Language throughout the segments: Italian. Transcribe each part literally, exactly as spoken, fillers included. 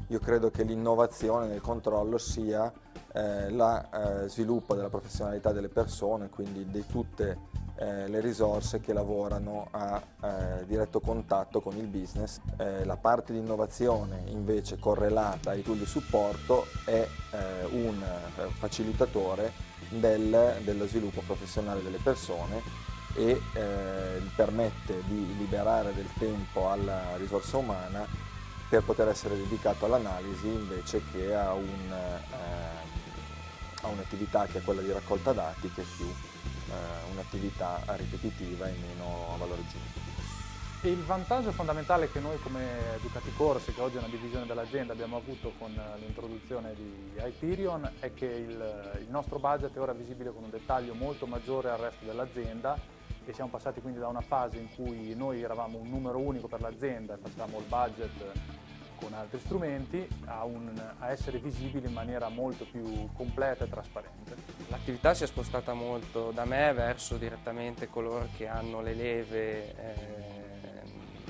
Io credo che l'innovazione nel controllo sia eh, lo eh, sviluppo della professionalità delle persone, quindi di tutte eh, le risorse che lavorano a eh, diretto contatto con il business. Eh, la parte di innovazione invece correlata ai tool di supporto è eh, un facilitatore del, dello sviluppo professionale delle persone e eh, permette di liberare del tempo alla risorsa umana per poter essere dedicato all'analisi invece che a un, eh, a un'attività che è quella di raccolta dati, che è più eh, un'attività ripetitiva e meno a valore aggiunto. E il vantaggio fondamentale che noi come Educaticorsi, che oggi è una divisione dell'azienda, abbiamo avuto con l'introduzione di Hyperion è che il, il nostro budget è ora visibile con un dettaglio molto maggiore al resto dell'azienda e siamo passati quindi da una fase in cui noi eravamo un numero unico per l'azienda e facevamo il budget con altri strumenti a, un, a essere visibili in maniera molto più completa e trasparente. L'attività si è spostata molto da me verso direttamente coloro che hanno le leve eh,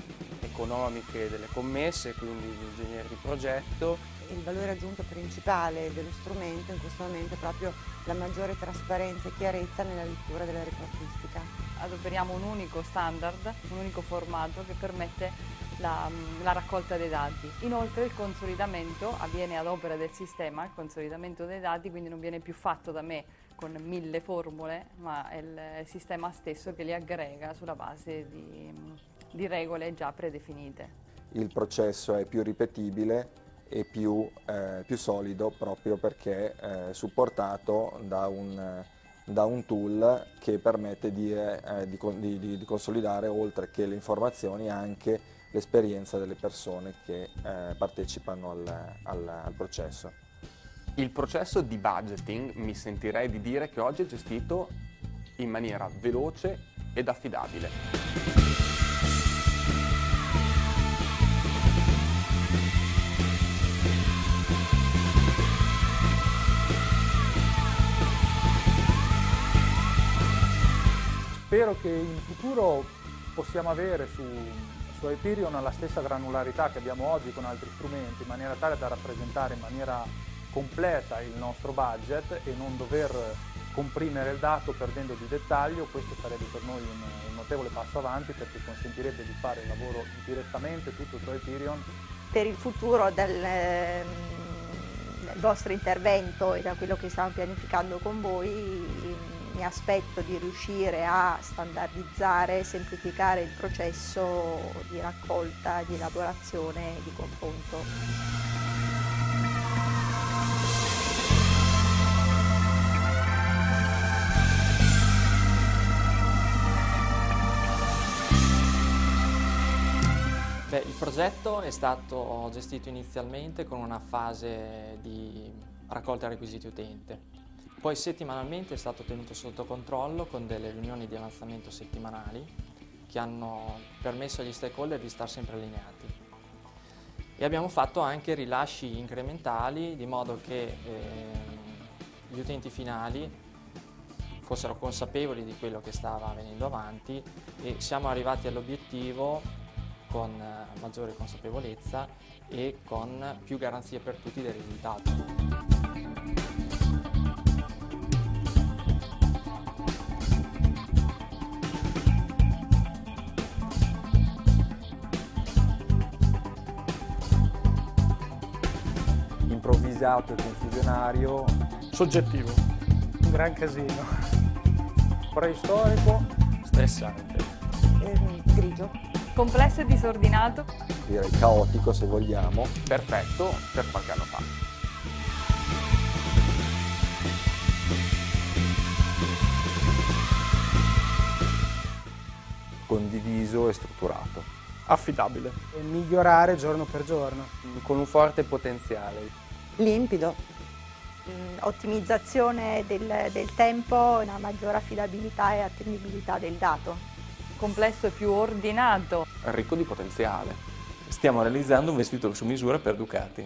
economiche delle commesse, quindi gli ingegneri di progetto. Il valore aggiunto principale dello strumento in questo momento è proprio la maggiore trasparenza e chiarezza nella lettura della reportistica. Adoperiamo un unico standard, un unico formato che permette la, la raccolta dei dati. Inoltre il consolidamento avviene ad opera del sistema, il consolidamento dei dati, quindi non viene più fatto da me con mille formule, ma è il sistema stesso che li aggrega sulla base di, di regole già predefinite. Il processo è più ripetibile e più, eh, più solido proprio perché è supportato da un, da un tool che permette di, eh, di, di, di consolidare, oltre che le informazioni, anche l'esperienza delle persone che eh, partecipano al, al, al processo. Il processo di budgeting mi sentirei di dire che oggi è gestito in maniera veloce ed affidabile. Spero che in futuro possiamo avere su, su Hyperion la stessa granularità che abbiamo oggi con altri strumenti, in maniera tale da rappresentare in maniera completa il nostro budget e non dover comprimere il dato perdendo di dettaglio. Questo sarebbe per noi un, un notevole passo avanti, perché consentirebbe di fare il lavoro direttamente tutto su Hyperion. Per il futuro del, del vostro intervento e da quello che stiamo pianificando con voi, mi aspetto di riuscire a standardizzare e semplificare il processo di raccolta, di elaborazione e di confronto. Beh, il progetto è stato gestito inizialmente con una fase di raccolta requisiti utente. Poi settimanalmente è stato tenuto sotto controllo con delle riunioni di avanzamento settimanali che hanno permesso agli stakeholder di stare sempre allineati. E abbiamo fatto anche rilasci incrementali di modo che eh, gli utenti finali fossero consapevoli di quello che stava venendo avanti e siamo arrivati all'obiettivo con maggiore consapevolezza e con più garanzie per tutti del risultato. Improvvisato e confusionario. Soggettivo. Un gran casino. Preistorico. Stressante. Eh, grigio. Complesso e disordinato. Direi caotico, se vogliamo. Perfetto per qualche anno fa. Condiviso e strutturato. Affidabile. E migliorare giorno per giorno. Con un forte potenziale. Limpido. Mm, ottimizzazione del, del tempo, una maggiore affidabilità e attendibilità del dato. Complesso e più ordinato. Ricco di potenziale. Stiamo realizzando un vestito su misura per Ducati.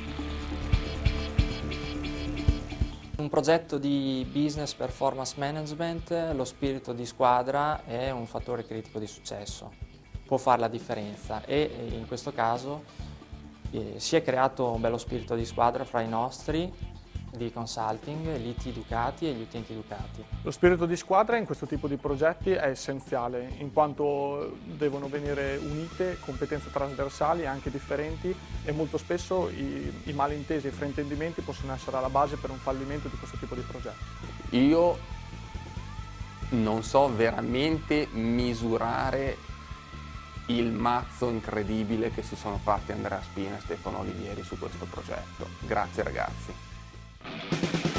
Un progetto di business performance management, lo spirito di squadra è un fattore critico di successo. Può fare la differenza e in questo caso E si è creato un bello spirito di squadra fra i nostri di consulting, l'I T Ducati e gli utenti Ducati. Lo spirito di squadra in questo tipo di progetti è essenziale, in quanto devono venire unite competenze trasversali anche differenti e molto spesso i, i malintesi e i fraintendimenti possono essere alla base per un fallimento di questo tipo di progetti. Io non so veramente misurare il mazzo incredibile che si sono fatti Andrea Spina e Stefano Olivieri su questo progetto. Grazie ragazzi.